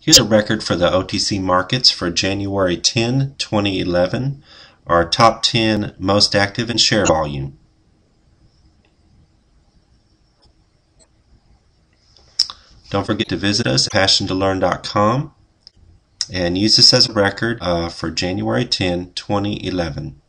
Here's a record for the OTC markets for January 10, 2011, our top 10 most active in share volume. Don't forget to visit us at PIHN.learn.com and use this as a record for January 10, 2011.